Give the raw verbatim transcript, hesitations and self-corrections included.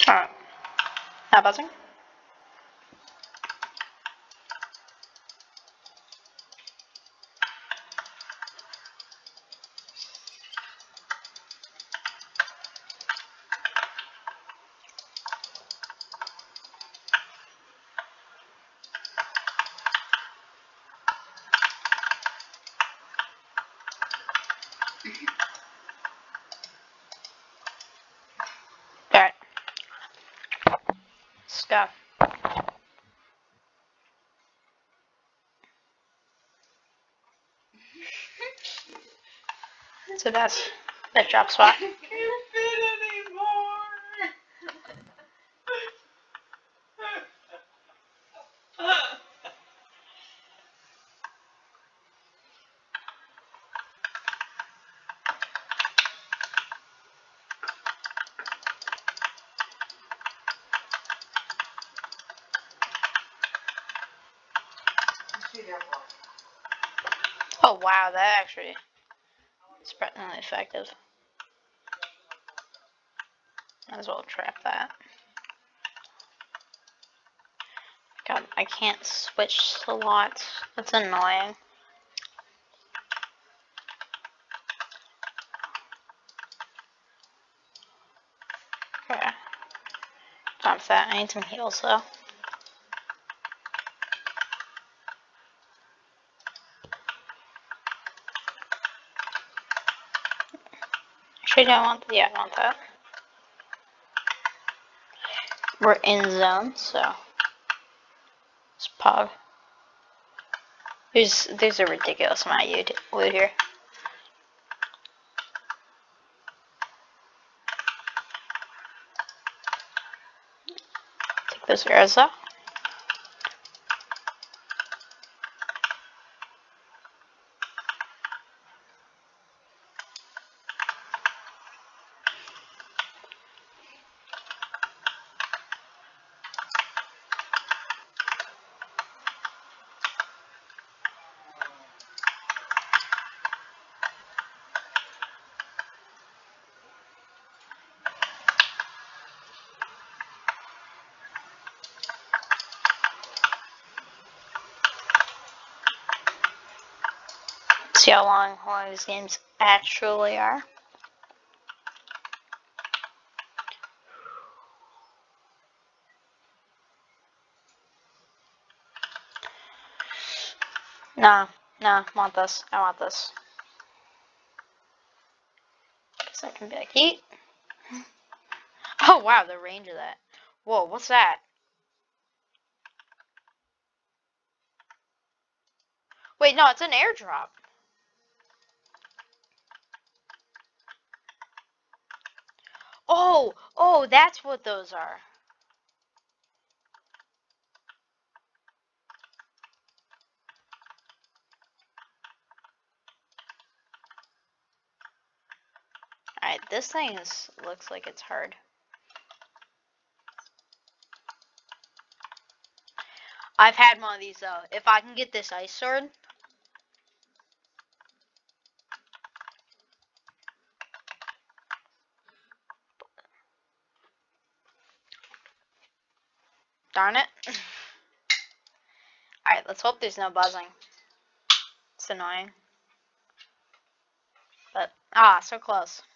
Alright. Not buzzing? Alright. Let's go. It's the best, best drop spot. I can't fit anymore. Oh wow, that actually is surprisingly effective. Might as well trap that. God, I can't switch slots. That's annoying. Okay. Dump that. I need some heals though. Actually, don't want. Yeah, I want that. We're in zone, so it's pog. There's there's a ridiculous amount of loot here. Take those arrows up. See how long, how long these games actually are. No, no, I want this. I want this. Guess I can be like, eat. Oh wow, the range of that. Whoa, what's that? Wait, no, it's an airdrop. Oh, oh, that's what those are. Alright, this thing is, looks like it's hard. I've had one of these though. If I can get this ice sword. Darn it. Alright, let's hope there's no buzzing. It's annoying. But, ah, so close.